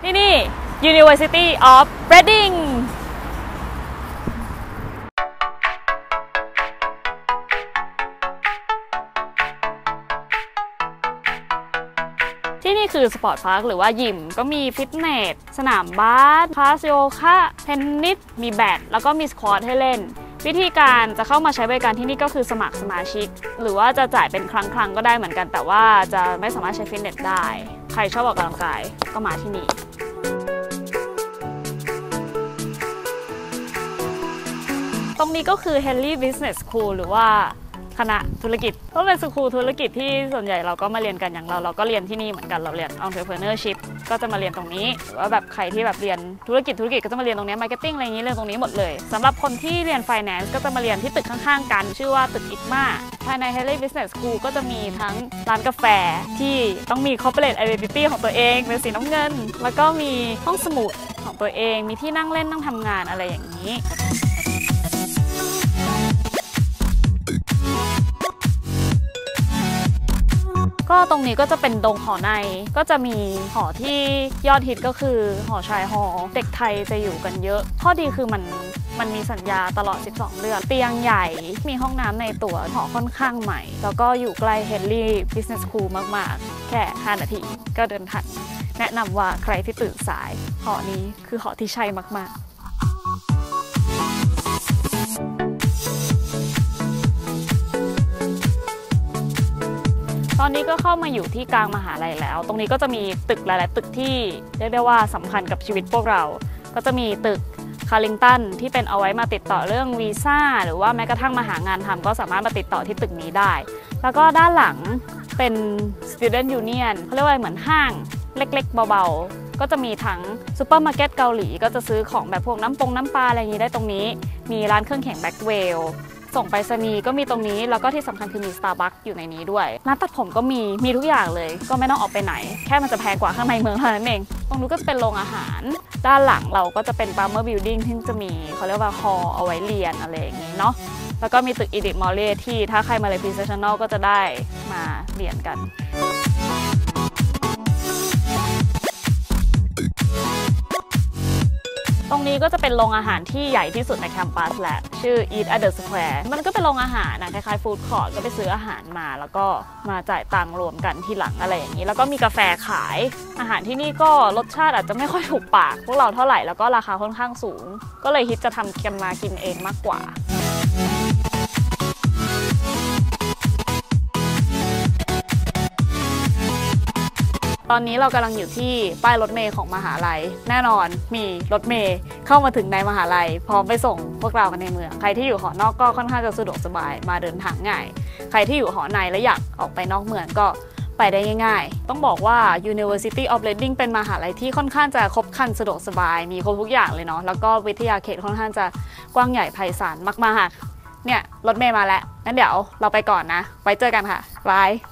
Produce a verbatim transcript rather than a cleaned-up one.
ที่นี่ University of Readingที่นี่คือสปอร์ตพาร์คหรือว่ายิมก็มีฟิตเนสสนามบาสคลาสโยคะเทนนิสมีแบดแล้วก็มีสควอตให้เล่นวิธีการจะเข้ามาใช้บริการที่นี่ก็คือสมัครสมาชิกหรือว่าจะจ่ายเป็นครั้งๆก็ได้เหมือนกันแต่ว่าจะไม่สามารถใช้ฟิตเนสได้ใครชอบออกกำลังกายก็มาที่นี่ตรงนี้ก็คือ Henley Business School หรือว่าคณะธุรกิจเพราะเป็นสคูลธุรกิจที่ส่วนใหญ่เราก็มาเรียนกันอย่างเราเราก็เรียนที่นี่เหมือนกันเราเรียน Entrepreneurship ก็จะมาเรียนตรงนี้หรือว่าแบบใครที่แบบเรียนธุรกิจธุรกิจก็จะมาเรียนตรงนี้ Marketing อะไรอย่างนี้เรียนตรงนี้หมดเลยสำหรับคนที่เรียน Finance ก็จะมาเรียนที่ตึกข้างๆกันชื่อว่าตึกอิกมาภายใน Henley Business School ก็จะมีทั้งร้านกาแฟที่ต้องมี Corporate Identity ของตัวเองเป็นสีน้ำเงินแล้วก็มีห้องสมุดของตัวเองมีที่นั่งเล่นนั่งทำงานอะไรอย่างนี้ก็ตรงนี้ก็จะเป็นดงหอในก็จะมีหอที่ยอดฮิตก็คือหอชายหอเด็กไทยจะอยู่กันเยอะข้อดีคือมันมันมีสัญญาตลอดสิบสองเดือนเตียงใหญ่มีห้องน้ำในตัวหอค่อนข้างใหม่แล้วก็อยู่ใกล้ Henley Business School มากๆแค่ห้านาทีก็เดินทันแนะนำว่าใครที่ตื่นสายหอนี้คือหอที่ใช่มากๆตอนนี้ก็เข้ามาอยู่ที่กลางมหาลัยแล้วตรงนี้ก็จะมีตึกหลายๆตึกที่เรียกได้ว่าสำคัญกับชีวิตพวกเราก็จะมีตึกคาริงตันที่เป็นเอาไว้มาติดต่อเรื่องวีซ่าหรือว่าแม้กระทั่งมาหางานทำก็สามารถมาติดต่อที่ตึกนี้ได้แล้วก็ด้านหลังเป็น Student Union เขาเรียกว่าเหมือนห้างเล็กๆเบาๆก็จะมีทั้งซูเปอร์มาร์เก็ตเกาหลีก็จะซื้อของแบบพวกน้ำปงน้ำปลาอะไรอย่างนี้ได้ตรงนี้มีร้านเครื่องเขียนแบ็คเวลส่งไปรษณีย์ก็มีตรงนี้แล้วก็ที่สำคัญคือมี Starbucks อยู่ในนี้ด้วยร้านตัดผมก็มีมีทุกอย่างเลยก็ไม่ต้องออกไปไหนแค่มันจะแพงกว่าข้างในเมืองเท่านั้นเองตรงนู้นก็จะเป็นโรงอาหารด้านหลังเราก็จะเป็น Palmer Building ที่จะมีเขาเรียกว่าฮอลล์เอาไว้เรียนอะไรอย่างนี้เนาะแล้วก็มีตึก Edith Mollet ที่ถ้าใครมาเรียน Professional ก็จะได้มาเรียนกันตรงนี้ก็จะเป็นโรงอาหารที่ใหญ่ที่สุดในแคมปัสแหละชื่อ Eat at the Square มันก็เป็นโรงอาหารนะคล้ายๆฟู้ดคอร์ทก็ไปซื้ออาหารมาแล้วก็มาจ่ายตังค์รวมกันทีหลังอะไรอย่างนี้แล้วก็มีกาแฟขายอาหารที่นี่ก็รสชาติอาจจะไม่ค่อยถูกปากพวกเราเท่าไหร่แล้วก็ราคาค่อนข้างสูงก็เลยฮิตจะทำกันมากินเองมากกว่าตอนนี้เรากำลังอยู่ที่ป้ายรถเมล์ของมหาลัยแน่นอนมีรถเมล์เข้ามาถึงในมหาลัยพร้อมไปส่งพวกเรากันในเมืองใครที่อยู่หอนอกก็ค่อนข้างจะสะดวกสบายมาเดินทางง่ายใครที่อยู่หอในและอยากออกไปนอกเมืองก็ไปได้ง่ายๆต้องบอกว่า University of Reading เป็นมหาลัยที่ค่อนข้างจะครบครันสะดวกสบายมีครบทุกอย่างเลยเนาะแล้วก็วิทยาเขตค่อนข้างจะกว้างใหญ่ไพศาลมากๆเนี่ยรถเมล์มาแล้วงั้นเดี๋ยวเราไปก่อนนะไว้เจอกันค่ะบาย